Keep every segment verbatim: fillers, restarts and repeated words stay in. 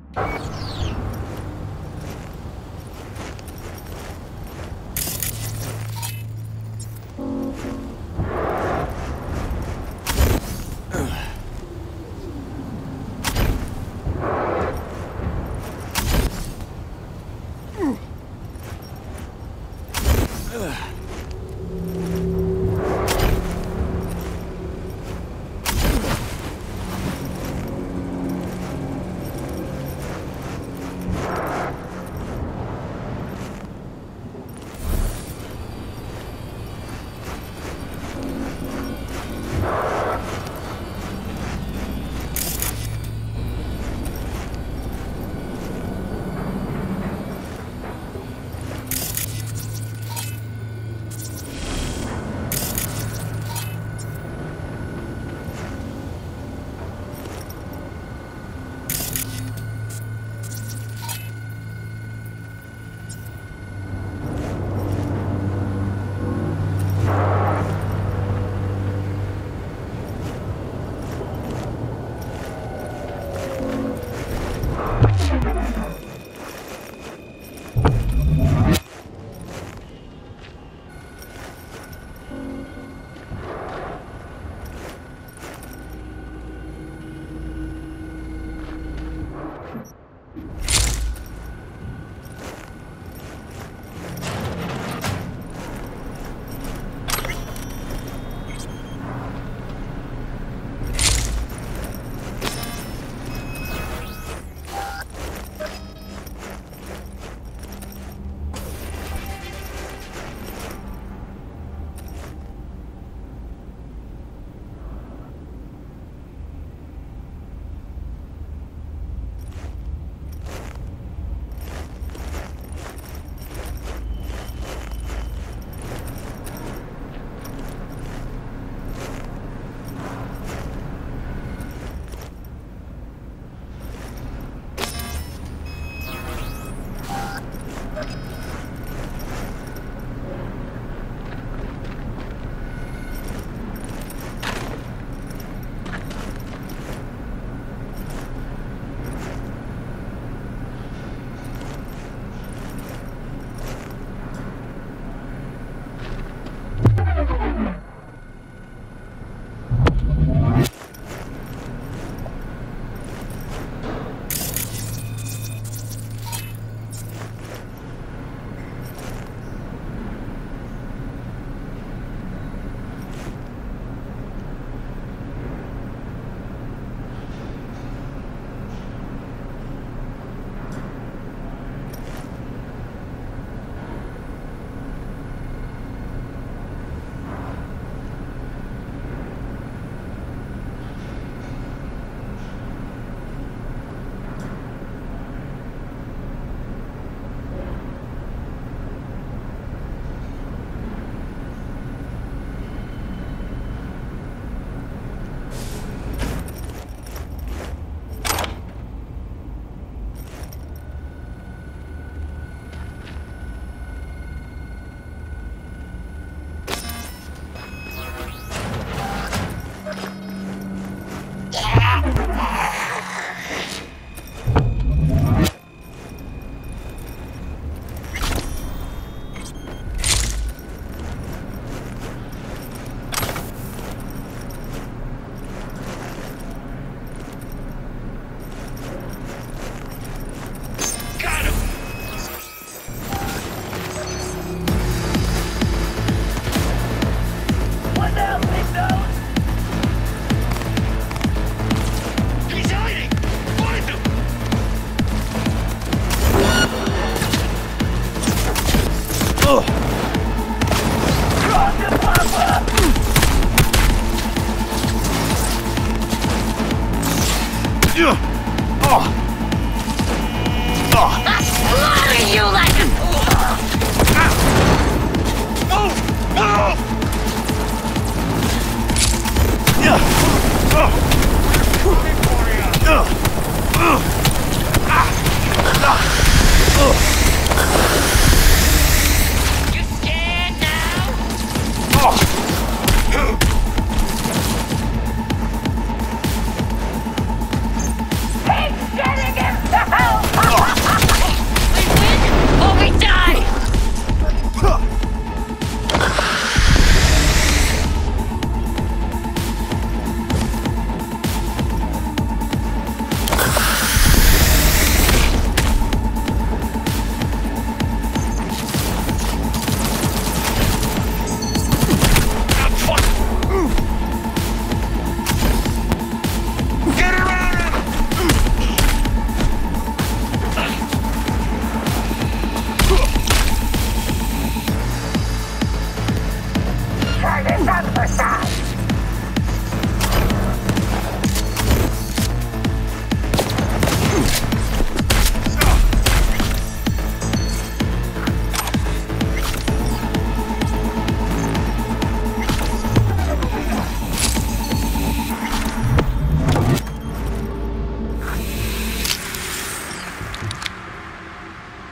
He's getting him!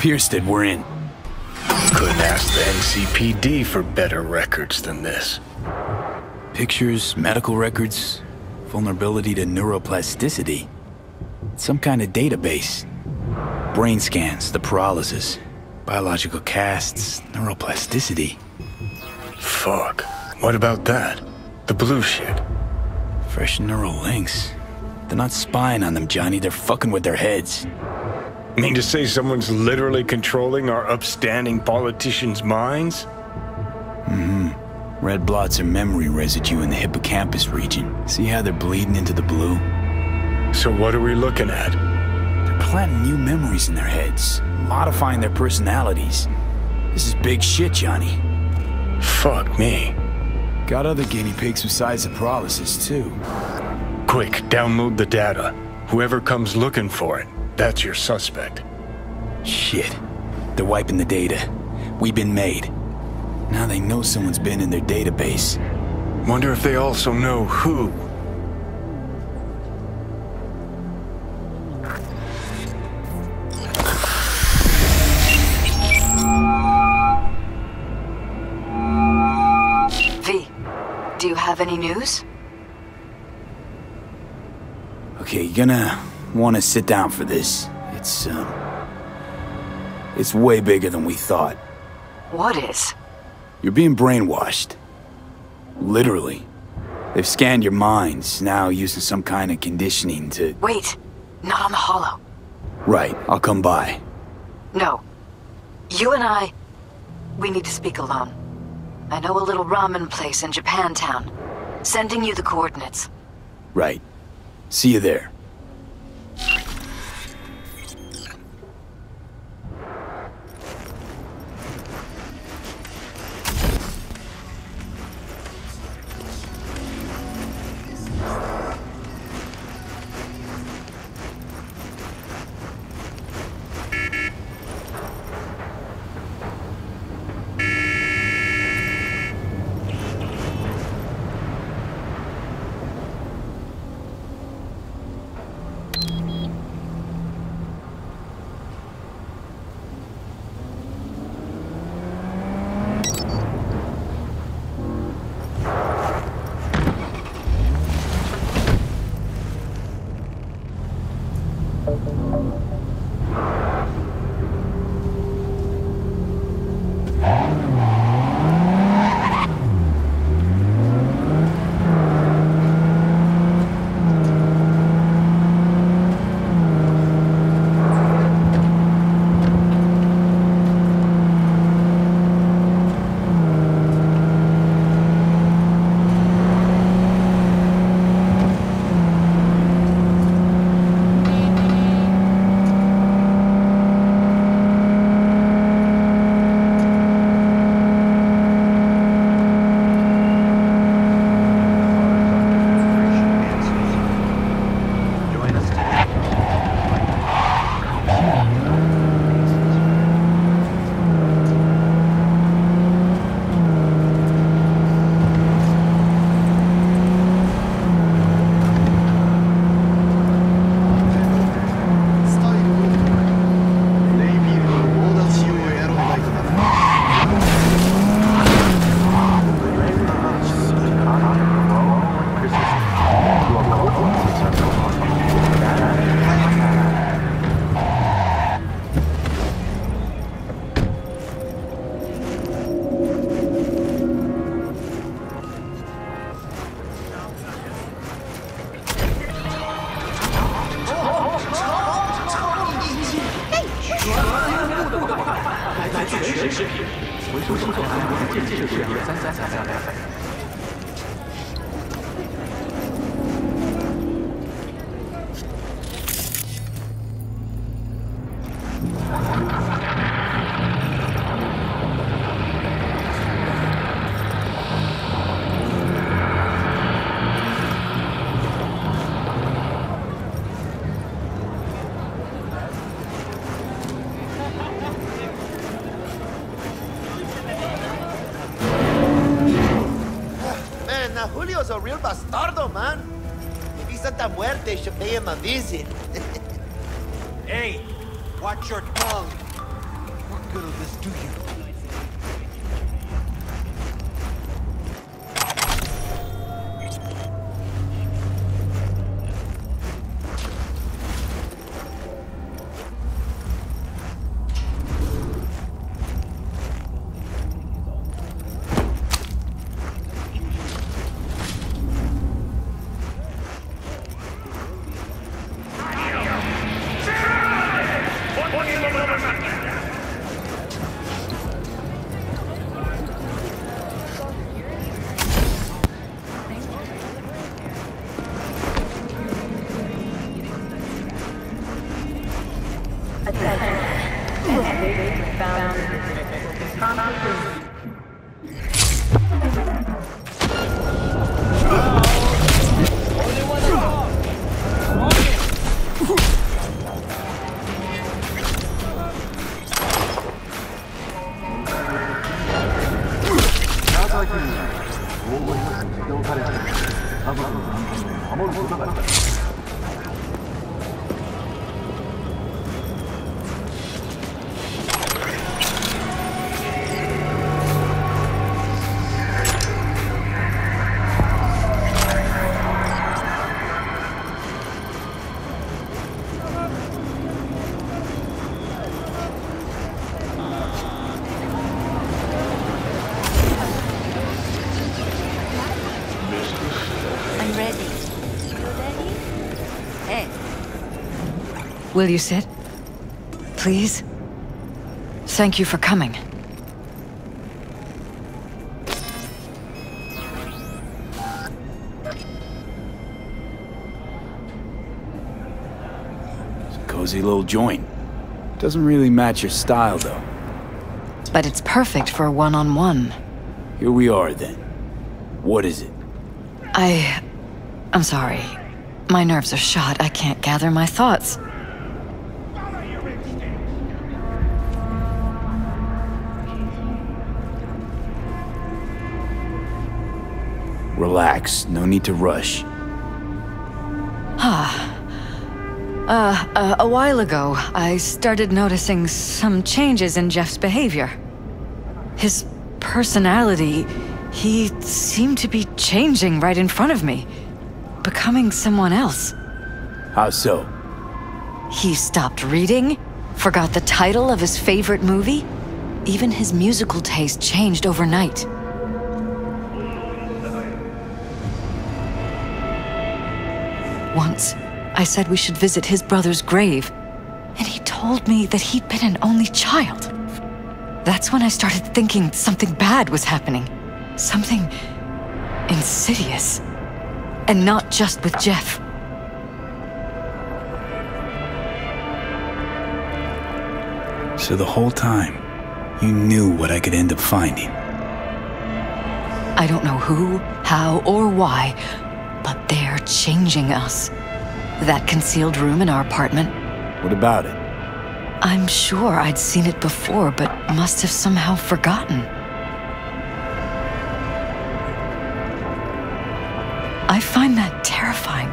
Pierced, we're in. Couldn't ask the N C P D for better records than this. Pictures, medical records, vulnerability to neuroplasticity. Some kind of database. Brain scans, the paralysis, biological casts, neuroplasticity. Fuck. What about that? The blue shit? Fresh neural links. They're not spying on them, Johnny. They're fucking with their heads. Mean to say someone's literally controlling our upstanding politicians' minds? Mm-hmm. Red blots are memory residue in the hippocampus region. See how they're bleeding into the blue? So what are we looking at? They're planting new memories in their heads, modifying their personalities. This is big shit, Johnny. Fuck me. Got other guinea pigs besides the paralysis, too. Quick, download the data. Whoever comes looking for it, that's your suspect. Shit. They're wiping the data. We've been made. Now they know someone's been in their database. Wonder if they also know who. V, do you have any news? Okay, you're gonna want to sit down for this. It's, um... It's way bigger than we thought. What is? You're being brainwashed. Literally. They've scanned your minds, now using some kind of conditioning to... Wait, not on the holo. Right, I'll come by. No. You and I, we need to speak alone. I know a little ramen place in Japantown. Sending you the coordinates. Right. See you there. Julio's a real bastardo, man. If he's Santa Muerte, should pay him a visit. Hey, watch your tongue. good of this, do you? Will you sit? Please? Thank you for coming. It's a cozy little joint. Doesn't really match your style, though. But it's perfect for a one-on-one. Here we are, then. What is it? I... I'm sorry. My nerves are shot. I can't gather my thoughts. Relax. No need to rush. Ah. Uh, uh, a while ago, I started noticing some changes in Jeff's behavior. His personality, he seemed to be changing right in front of me, becoming someone else. How so? He stopped reading, forgot the title of his favorite movie. Even his musical taste changed overnight. Once, I said we should visit his brother's grave, and he told me that he'd been an only child. That's when I started thinking something bad was happening. Something insidious. And not just with Jeff. So the whole time, you knew what I could end up finding. I don't know who, how, or why, but they're changing us. That concealed room in our apartment. What about it? I'm sure I'd seen it before, but must have somehow forgotten. I find that terrifying.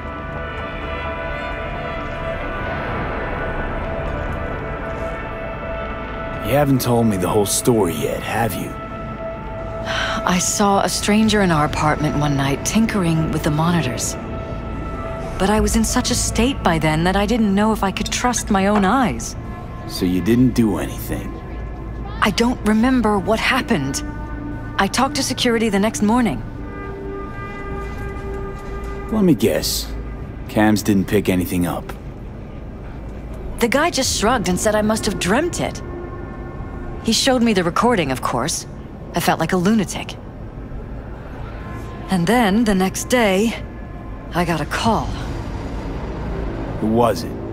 You haven't told me the whole story yet, have you? I saw a stranger in our apartment one night tinkering with the monitors. But I was in such a state by then that I didn't know if I could trust my own eyes. So you didn't do anything? I don't remember what happened. I talked to security the next morning. Let me guess. Cams didn't pick anything up. The guy just shrugged and said I must have dreamt it. He showed me the recording, of course. I felt like a lunatic. And then, the next day, I got a call. Who was it?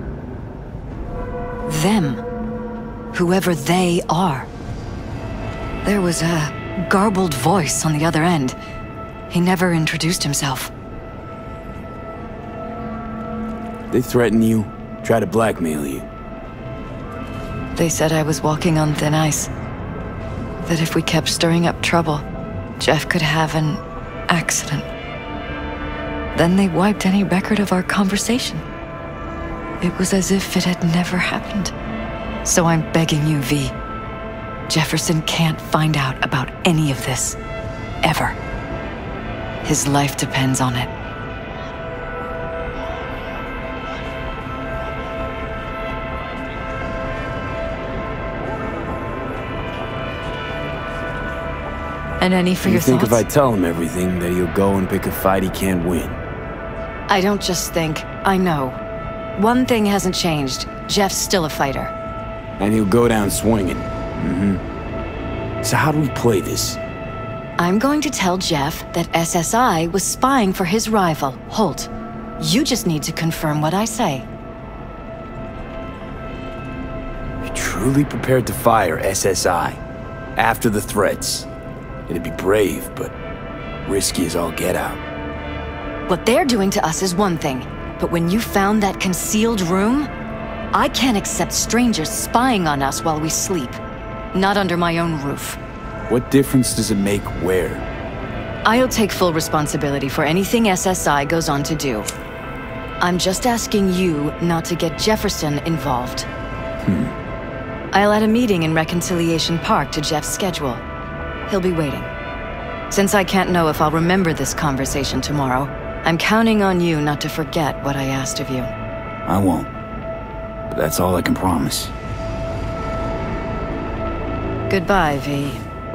Them. Whoever they are. There was a garbled voice on the other end. He never introduced himself. They threaten you, try to blackmail you. They said I was walking on thin ice. That if we kept stirring up trouble, Jeff could have an accident. Then they wiped any record of our conversation. It was as if it had never happened. So I'm begging you, V, Jefferson can't find out about any of this. Ever. His life depends on it. And any for You your think thoughts? if I tell him everything, that he'll go and pick a fight he can't win? I don't just think, I know. One thing hasn't changed. Jeff's still a fighter. And he'll go down swinging. Mm-hmm. So how do we play this? I'm going to tell Jeff that S S I was spying for his rival, Holt. You just need to confirm what I say. You're truly prepared to fire S S I after the threats. It'd be brave, but risky as all get out. What they're doing to us is one thing, but when you found that concealed room, I can't accept strangers spying on us while we sleep. Not under my own roof. What difference does it make where? I'll take full responsibility for anything S S I goes on to do. I'm just asking you not to get Jefferson involved. Hmm. I'll add a meeting in Reconciliation Park to Jeff's schedule. He'll be waiting. Since I can't know if I'll remember this conversation tomorrow, I'm counting on you not to forget what I asked of you. I won't. But that's all I can promise. Goodbye, V.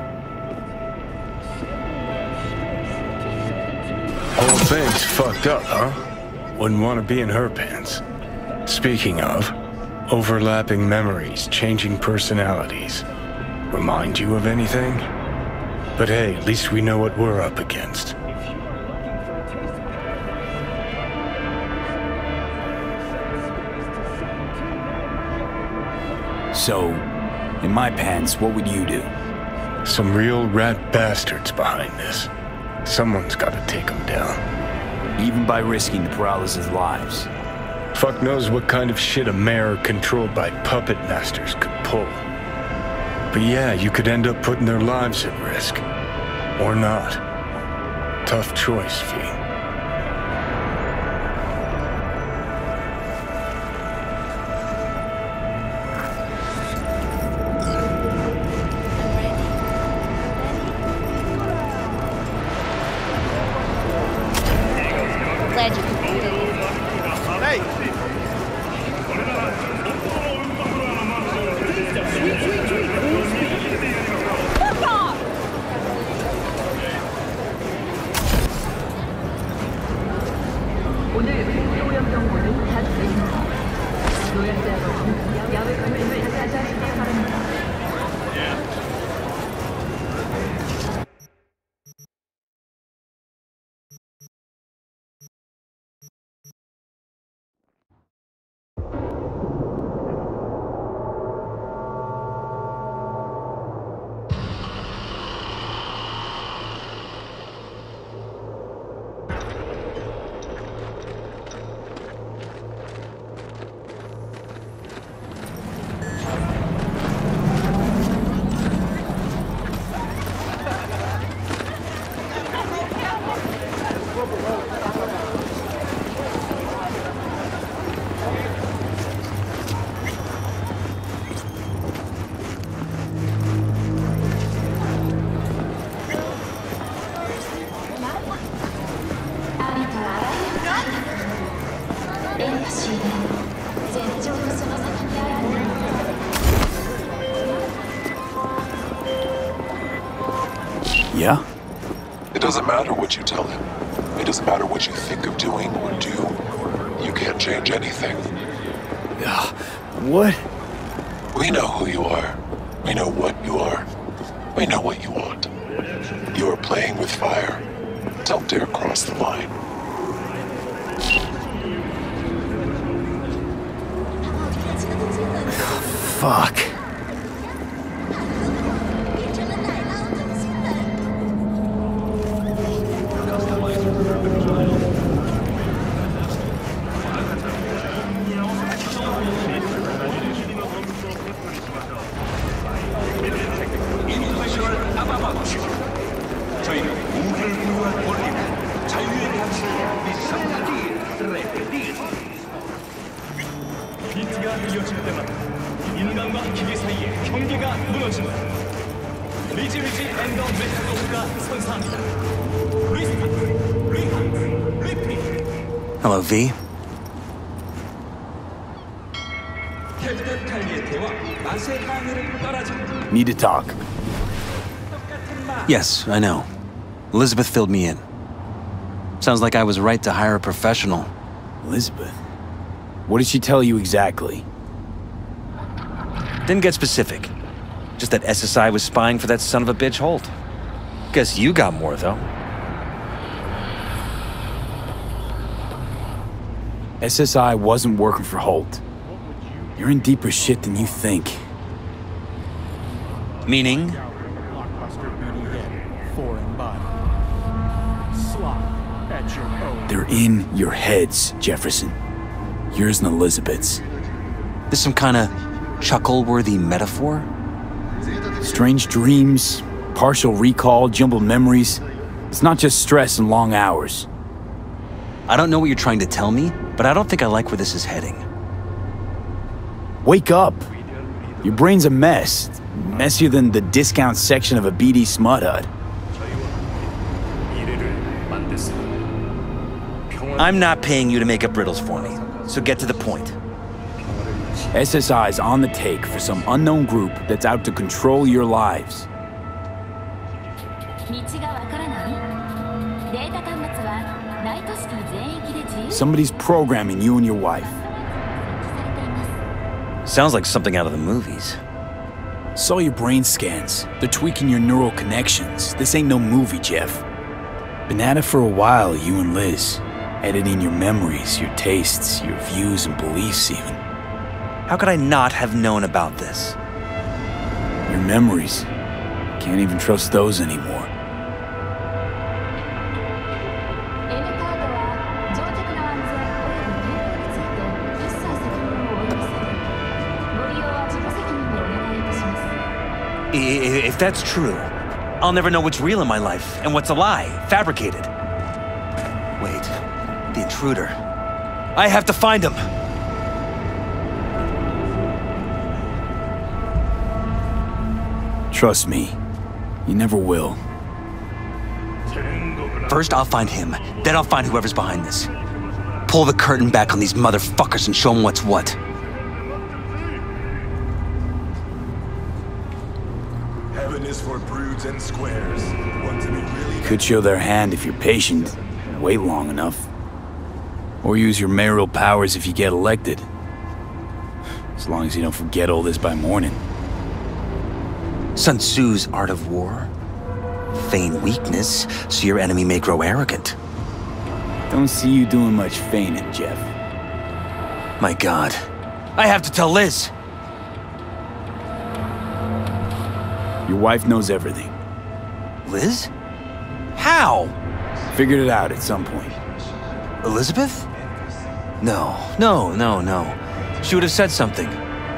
Whole thing's fucked up, huh? Wouldn't want to be in her pants. Speaking of, overlapping memories, changing personalities. Remind you of anything? But hey, at least we know what we're up against. So, in my pants, what would you do? Some real rat bastards behind this. Someone's gotta take them down. Even by risking the Perales' lives. Fuck knows what kind of shit a mayor controlled by puppet masters could pull. But yeah, you could end up putting their lives at risk. Or not. Tough choice, V. Glad you could beat it. Hey! Fuck off! 오늘 소형 정보는 닫습니다. 노약자 여러분, 야외 건물을 자제하시기 바랍니다. Yeah? It doesn't matter what you tell him. It doesn't matter what you think of doing or do. You can't change anything. Ugh, what? We know who you are. We know what you are. We know what you want. You are playing with fire. Don't dare cross the line. Fuck. 저희는 우주를 위한 권리는 자유의 가치를 리상하게 레페딜. 비트가 이어질 때마다 인간과 기계 사이의 경계가 무너진다. 미지미지 엔더 메타노스가 선사합니다. 리스타트, 리하트, 리피. Hello, V. 캡틴 칼리에테와 맛의 항해를 떠나자. Need to talk. Yes, I know. Elizabeth filled me in. Sounds like I was right to hire a professional. Elizabeth? What did she tell you exactly? Didn't get specific. Just that S S I was spying for that son of a bitch Holt. Guess you got more, though. S S I wasn't working for Holt. You're in deeper shit than you think. Meaning? They're in your heads, Jefferson. Yours and Elizabeth's. This some kind of chuckle-worthy metaphor? Strange dreams, partial recall, jumbled memories. It's not just stress and long hours. I don't know what you're trying to tell me, but I don't think I like where this is heading. Wake up! Your brain's a mess. Messier than the discount section of a B D smut hut. I'm not paying you to make up riddles for me, so get to the point. S S I's on the take for some unknown group that's out to control your lives. Somebody's programming you and your wife. Sounds like something out of the movies. Saw your brain scans. They're tweaking your neural connections. This ain't no movie, Jeff. Been at it for a while, you and Liz. Editing your memories, your tastes, your views and beliefs even. How could I not have known about this? Your memories. Can't even trust those anymore. If that's true, I'll never know what's real in my life and what's a lie, fabricated. Wait, the intruder. I have to find him! Trust me, you never will. First I'll find him, then I'll find whoever's behind this. Pull the curtain back on these motherfuckers and show them what's what. Heaven is for broods and squares. Want to be really... Could show their hand if you're patient, wait long enough. Or use your mayoral powers if you get elected. As long as you don't forget all this by morning. Sun Tzu's art of war. Feign weakness, so your enemy may grow arrogant. Don't see you doing much feigning, Jeff. My God. I have to tell Liz! Your wife knows everything. Liz? How? Figured it out at some point. Elizabeth? No, no, no, no. She would have said something.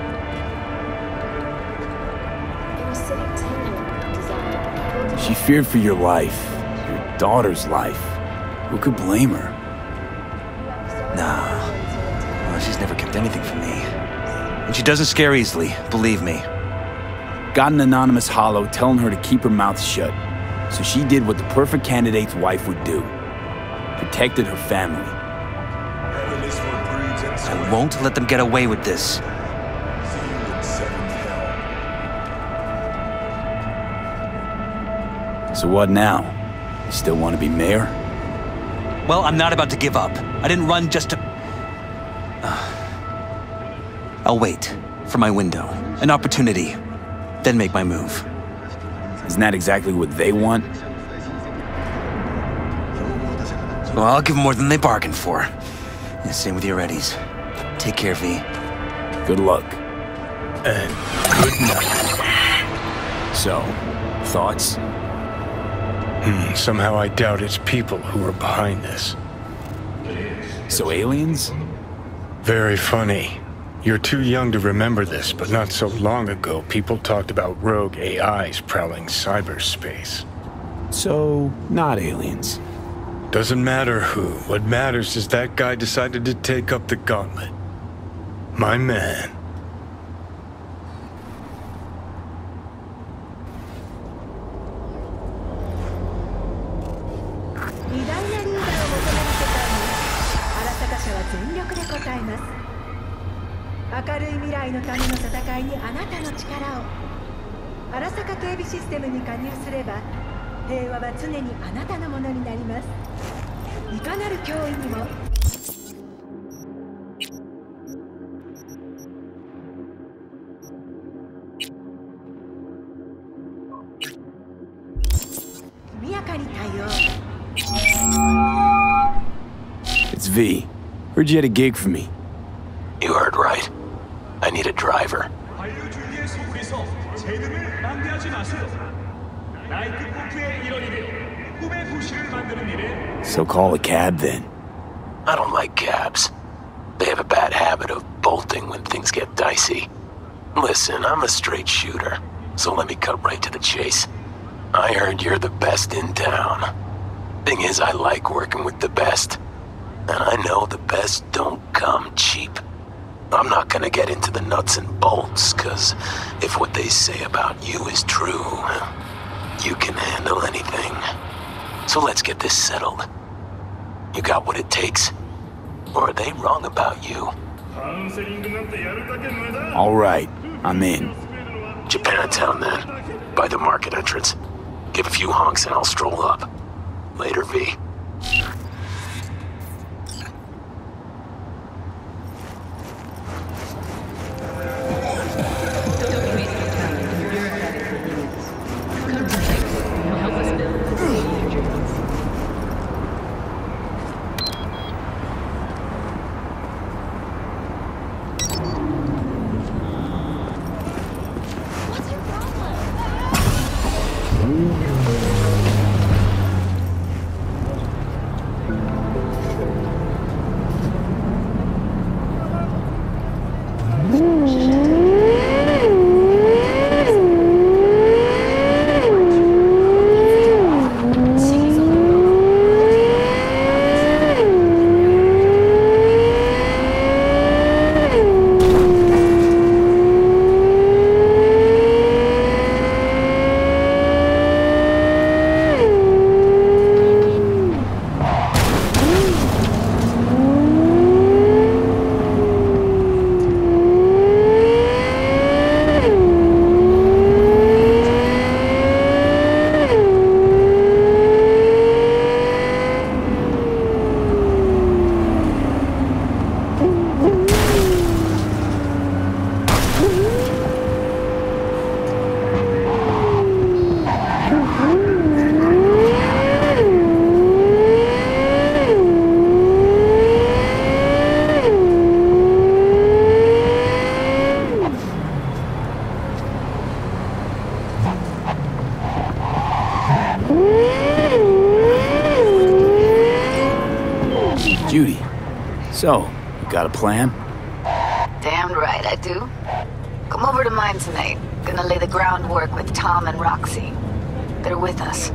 She feared for your life, your daughter's life. Who could blame her? Nah. Well, she's never kept anything from me. And she doesn't scare easily, believe me. Got an anonymous hollow telling her to keep her mouth shut. So she did what the perfect candidate's wife would do. Protected her family. Heaven is for broods and squares. I won't let them get away with this. See you in seventh hell. So what now? You still want to be mayor? Well, I'm not about to give up. I didn't run just to... Uh, I'll wait for my window, an opportunity, then make my move. Isn't that exactly what they want? Well, I'll give them more than they bargained for. And same with your Eddies. Take care, V. Good luck. And good night. So, thoughts? Hmm, somehow I doubt it's people who are behind this. So aliens? Very funny. You're too young to remember this, but not so long ago, people talked about rogue A Is prowling cyberspace. So, not aliens. Doesn't matter who. What matters is that guy decided to take up the gauntlet. My man. 全力で応えます。明るい未来のための戦いにあなたの力を。荒坂警備システムに加入すれば、平和は常にあなたのものになります。いかなる脅威にも。速やかに対応。 It's V. Heard you had a gig for me. You heard right. I need a driver. 한류 줄기의 속에서 재능을 낭비하지 마세요. 나이트 포크의 일원이 되어 꿈의 도시를 만드는 일에. So call a cab then. I don't like cabs. They have a bad habit of bolting when things get dicey. Listen, I'm a straight shooter, so let me cut right to the chase. I heard you're the best in town. Thing is, I like working with the best. And I know the best don't come cheap. I'm not gonna get into the nuts and bolts, cause if what they say about you is true, you can handle anything. So let's get this settled. You got what it takes? Or are they wrong about you? All right, I'm in. Japantown then, by the market entrance. Give a few honks and I'll stroll up. Later, V. Judy, so, you got a plan? Damn right I do. Come over to mine tonight. Gonna lay the groundwork with Tom and Roxy. They're with us.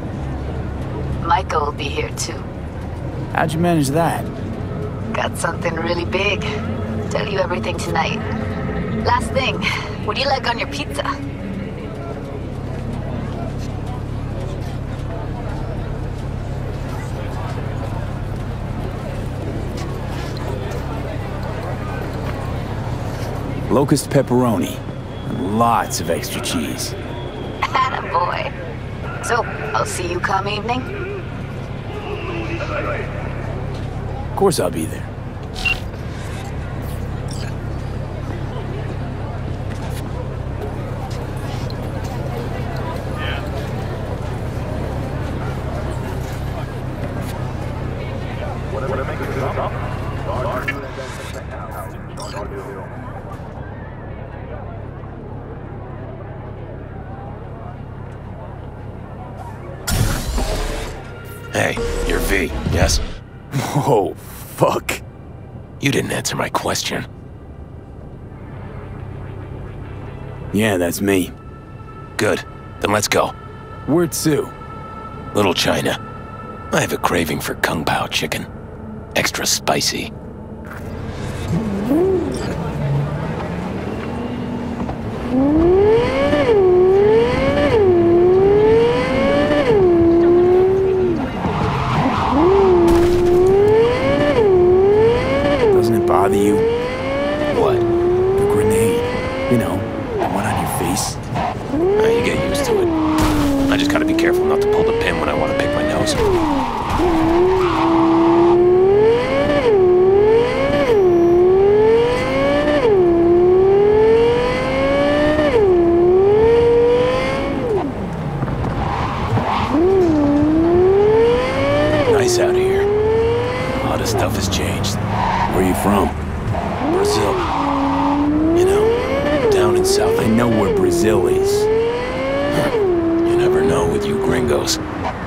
Michael will be here too. How'd you manage that? Got something really big. Tell you everything tonight. Last thing, what do you like on your pizza? Locust pepperoni. And lots of extra cheese. Attaboy. So, I'll see you come evening? Of course I'll be there. Hey, you're V, yes? Oh, fuck. You didn't answer my question. Yeah, that's me. Good. Then let's go. Where to? Little China. I have a craving for Kung Pao chicken. Extra spicy. What? The grenade. You know, the one on your face. Uh, you get used to it. I just gotta be careful not to pull the pin when I want to pick my nose. Nice out here. A lot of stuff has changed. Where are you from? Brazil. You know, down in South. I know where Brazil is. You never know with you gringos.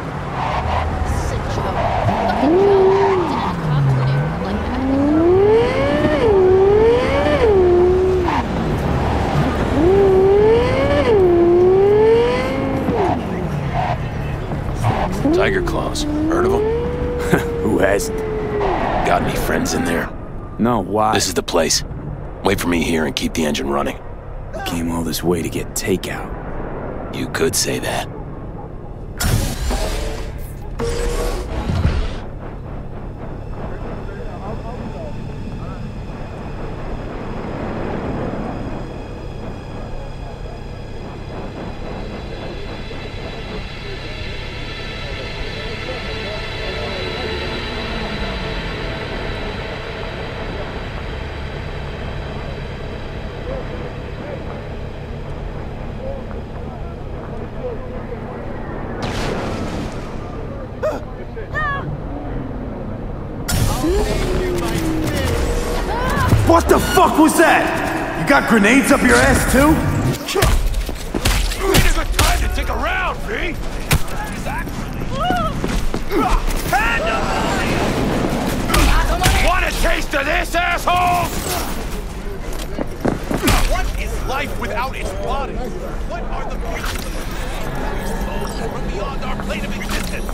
Tiger claws. Heard of them? Who hasn't? Got any friends in there? No, why? This is the place. Wait for me here and keep the engine running. Came all this way to get takeout. You could say that. What the fuck was that? You got grenades up your ass too? Ain't a good time to take a round, V! Want a taste of this, assholes? What is life without its body? What are the creatures from beyond our plane of existence?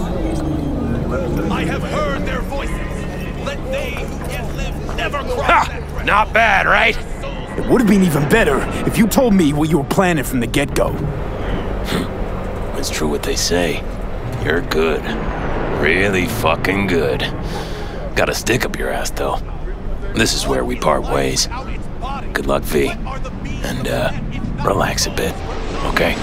I have heard their voices. Let they who yet live never cross that threshold. Not bad, right? It would have been even better if you told me what you were planning from the get-go. It's true what they say. You're good. Really fucking good. Got a stick up your ass, though. This is where we part ways. Good luck, V. And, uh, relax a bit, okay?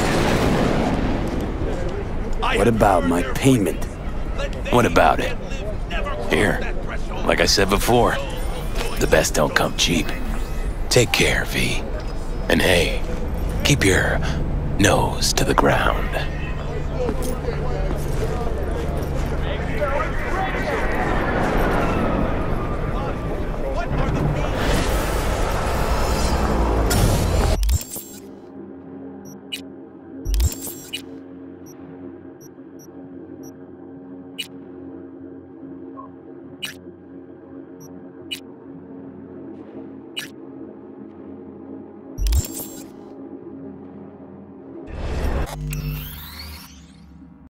What about my payment? What about it? Here, like I said before, the best don't come cheap. Take care, V. And hey, keep your nose to the ground.